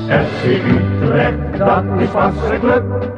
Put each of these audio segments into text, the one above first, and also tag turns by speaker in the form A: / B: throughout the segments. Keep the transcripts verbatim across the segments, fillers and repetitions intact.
A: F C Utrecht, dat is vast een club.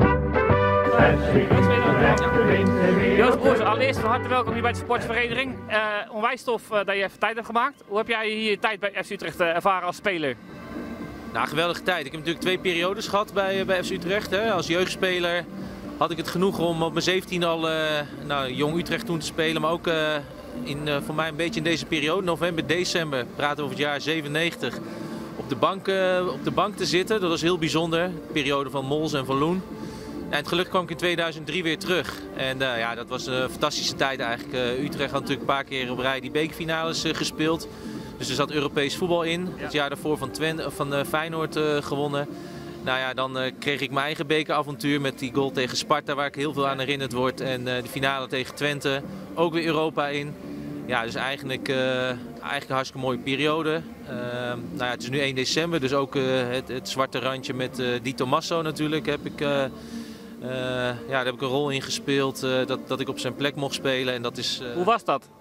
A: F C Utrecht wint de wereld.
B: Joost Broers, allereerst van harte welkom hier bij de sportvereniging. Uh, onwijs tof uh, dat je even tijd hebt gemaakt. Hoe heb jij hier je tijd bij F C Utrecht uh, ervaren als speler?
C: Nou, geweldige tijd. Ik heb natuurlijk twee periodes gehad bij, bij F C Utrecht. Hè. Als jeugdspeler had ik het genoeg om op mijn zeventien al uh, nou, Jong Utrecht toen te spelen. Maar ook uh, in, uh, voor mij een beetje in deze periode, november, december, praten we over het jaar zevenennegentig, op de bank, uh, op de bank te zitten. Dat was heel bijzonder. De periode van Mols en van Loen. En gelukkig kwam ik in tweeduizend drie weer terug. En uh, ja, dat was een fantastische tijd eigenlijk. Uh, Utrecht had natuurlijk een paar keer op rij die bekerfinales uh, gespeeld. Dus er zat Europees voetbal in. Ja. Het jaar daarvoor van, Twente, van uh, Feyenoord uh, gewonnen. Nou ja, dan uh, kreeg ik mijn eigen bekeravontuur met die goal tegen Sparta, waar ik heel veel aan herinnerd word. En uh, de finale tegen Twente, ook weer Europa in. Ja, dus eigenlijk, uh, eigenlijk een hartstikke mooie periode. Uh, nou ja, het is nu één december, dus ook uh, het, het zwarte randje met uh, Di Tommaso natuurlijk heb ik... Uh, Uh, ja, daar heb ik een rol in gespeeld, uh, dat, dat ik op zijn plek mocht spelen. En dat is, uh...
B: Hoe was dat?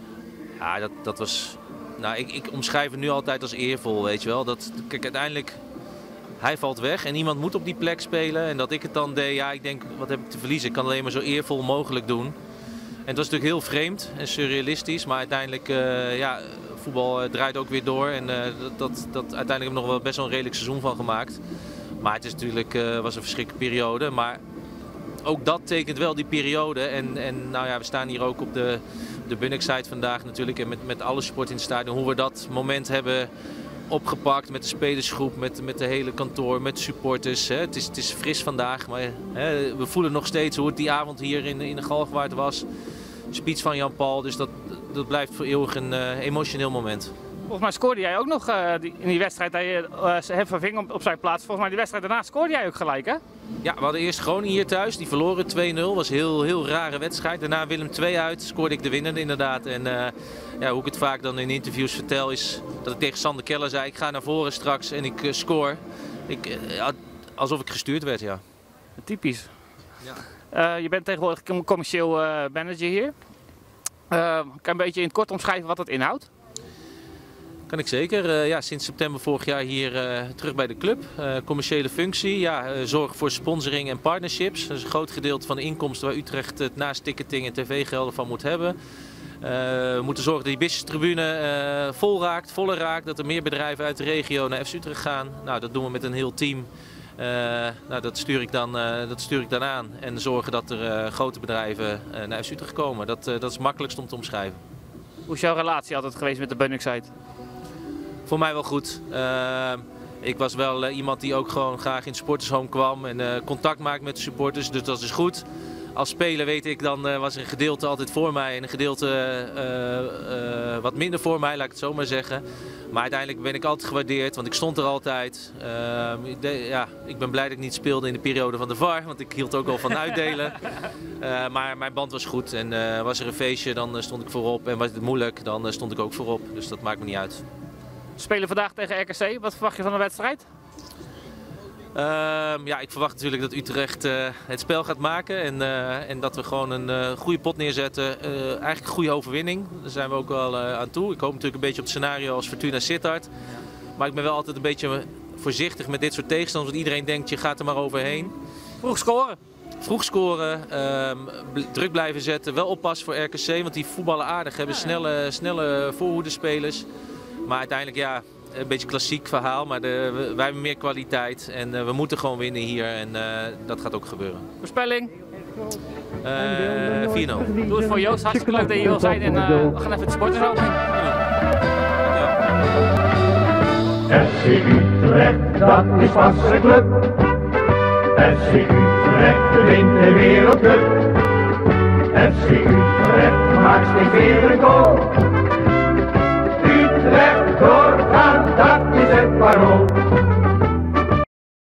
C: Ja, dat, dat was... Nou, ik, ik omschrijf het nu altijd als eervol, weet je wel. Dat, kijk, uiteindelijk, hij valt weg en iemand moet op die plek spelen. En dat ik het dan deed, ja, ik denk, wat heb ik te verliezen? Ik kan alleen maar zo eervol mogelijk doen. En het was natuurlijk heel vreemd en surrealistisch, maar uiteindelijk, uh, ja, voetbal uh, draait ook weer door. En uh, dat, dat, dat, uiteindelijk heb ik nog wel best wel een redelijk seizoen van gemaakt. Maar het is natuurlijk, uh, was een verschrikkelijke periode. Maar ook dat tekent wel die periode. En, en nou ja, we staan hier ook op de, de Bunnik-site vandaag natuurlijk. En met, met alle sport in het stadion. Hoe we dat moment hebben opgepakt met de spelersgroep, met, met de hele kantoor, met de supporters. Hè. Het, is, het is fris vandaag, maar hè, we voelen nog steeds hoe het die avond hier in, in de Galgenwaard was. Speech van Jan Paul, dus dat, dat blijft voor eeuwig een uh, emotioneel moment.
B: Volgens mij scoorde jij ook nog uh, die, in die wedstrijd dat je uh, hem verving op, op zijn plaats. Volgens mij die wedstrijd daarna scoorde jij ook gelijk, hè?
C: Ja, we hadden eerst Groningen hier thuis. Die verloren twee nul. Was een heel, heel rare wedstrijd. Daarna Willem twee uit. Scoorde ik de winnende inderdaad. En uh, ja, hoe ik het vaak dan in interviews vertel is dat ik tegen Sander Keller zei: ik ga naar voren straks en ik uh, score. Ik, uh, alsof ik gestuurd werd, ja.
B: Typisch. Ja. Uh, je bent tegenwoordig commercieel uh, manager hier. Uh, kan je een beetje in het kort omschrijven wat dat inhoudt?
C: Kan ik zeker. Uh, ja, sinds september vorig jaar hier uh, terug bij de club. Uh, commerciële functie, ja, uh, zorg voor sponsoring en partnerships. Dat is een groot gedeelte van de inkomsten waar Utrecht het naast ticketing en tv-gelden van moet hebben. Uh, we moeten zorgen dat die business-tribune uh, vol raakt, voller raakt. Dat er meer bedrijven uit de regio naar F C Utrecht gaan. Nou, dat doen we met een heel team. Uh, nou, dat, stuur ik dan, uh, dat stuur ik dan aan. En zorgen dat er uh, grote bedrijven uh, naar F C Utrecht komen. Dat, uh, dat is het makkelijkst om te omschrijven.
B: Hoe is jouw relatie altijd geweest met de Bunnik-site?
C: Voor mij wel goed. Uh, ik was wel uh, iemand die ook gewoon graag in het supportershome kwam en uh, contact maakt met de supporters, dus dat is goed. Als speler weet ik, dan uh, was er een gedeelte altijd voor mij en een gedeelte uh, uh, wat minder voor mij, laat ik het zo maar zeggen. Maar uiteindelijk ben ik altijd gewaardeerd, want ik stond er altijd. Uh, ik, de, ja, ik ben blij dat ik niet speelde in de periode van de V A R, want ik hield ook al van uitdelen. Uh, maar mijn band was goed en uh, was er een feestje, dan uh, stond ik voorop. En was het moeilijk, dan uh, stond ik ook voorop. Dus dat maakt me niet uit.
B: We spelen vandaag tegen R K C. Wat verwacht je van de wedstrijd?
C: Uh, ja, ik verwacht natuurlijk dat Utrecht uh, het spel gaat maken en, uh, en dat we gewoon een uh, goede pot neerzetten. Uh, eigenlijk een goede overwinning, daar zijn we ook wel uh, aan toe. Ik hoop natuurlijk een beetje op het scenario als Fortuna Sittard. Maar ik ben wel altijd een beetje voorzichtig met dit soort tegenstanders, want iedereen denkt je gaat er maar overheen.
B: Vroeg scoren.
C: Vroeg scoren, um, druk blijven zetten, wel oppassen voor R K C, want die voetballen aardig, hebben snelle, snelle voorhoedespelers. Maar uiteindelijk, ja, een beetje klassiek verhaal, maar de, wij hebben meer kwaliteit en uh, we moeten gewoon winnen hier en uh, dat gaat ook gebeuren.
B: Voorspelling?
C: Uh, vier nul.
B: Doe het voor Joost, hartstikke leuk dat je hier wil zijn en uh, we gaan even de sporters over.
A: F C Utrecht, dat is vast een club. F C Utrecht wint de wereldcup. F C Utrecht maakt steeds weer een goal. Utrecht doorgaan, dat is het parool.